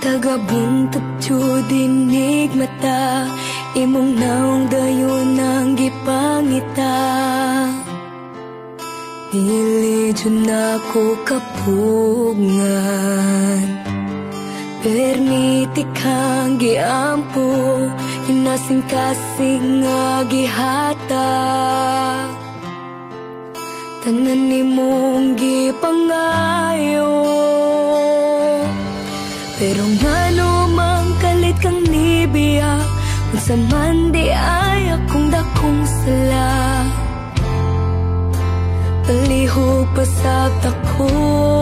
Kagabuntag dinig mata, imong naong dayon ang gipangita. Dili dyan ako kapugngan, permiti kang giampo, inasing-kasing nga gihata. Tanan ni mong gipangayo, pero ngano mang kalit kang nibiya, unsa man di ay akong dakong sala. Palihog pasat ako,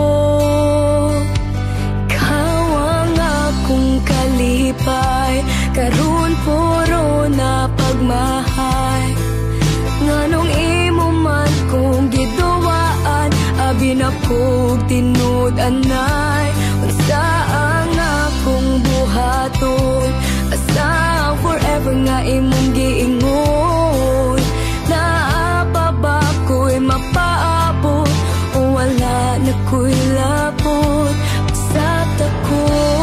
ikaw ang akong kalipay, karon puro na pagmahay. Nganong imo man kong giduwaan, abi na kog tinud anay. Unsa ang akong buhaton, asa forever nga imong giingon. Naapa ba ko'y mapaabot, o wala na ko'y labot sa tako.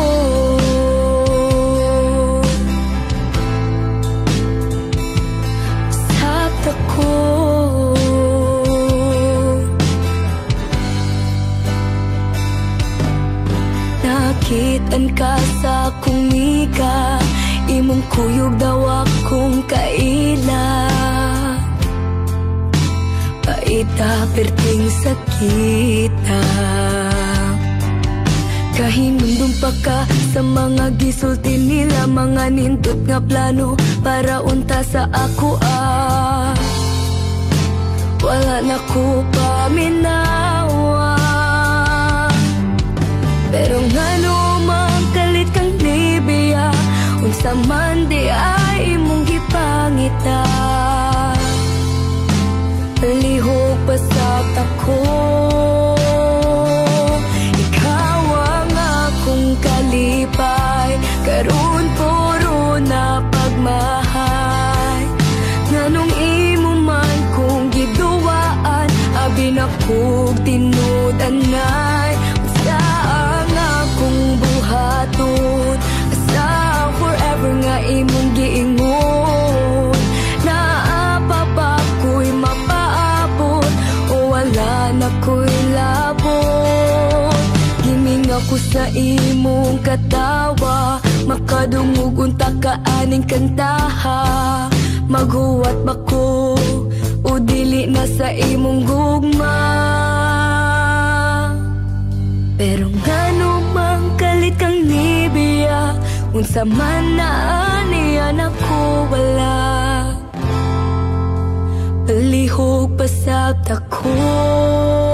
Sa tako. Nakitaan ka sa akong mika, imong kuyog daw akong kaila. Paita perting sakita, kahinundong pa ka sa mga gisulti nila, mga nindot nga plano para unta sa ako wala na ko paminawa. Pero ngano mang kalit kang nibiya, unsa man di ay imong gipangita. Palihog pasat ako, ikaw ang akong kalipay, karon puro na pagmahay. Nganong imo man kong giduwaan, abi na kog tinud anay. Unsa ang akong buhaton, asa forever nga imong giingon. Naapa ba ko'y mapaabot, o wala na ko'y labot. Giming ako sa imong katawa, makadungog unta ka aning kantaha. Maghuwat ba ko, o dili na sa imong gugma. Pero ngano mang kalit kang nibiya, unsa man na aniyan ako wala. Palihog pasat ako.